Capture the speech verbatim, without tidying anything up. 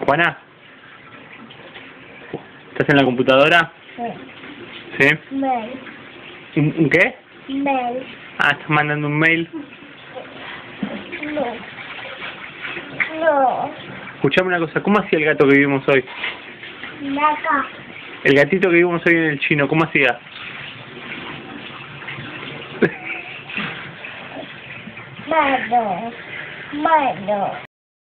Juana, ¿estás en la computadora? Sí. ¿Sí? Mail. ¿Un, un qué? Mail. Ah, estás mandando un mail. No. No. Escuchame una cosa, ¿cómo hacía el gato que vivimos hoy? Acá. El gatito que vivimos hoy en el chino, ¿cómo hacía? Mano. Mano.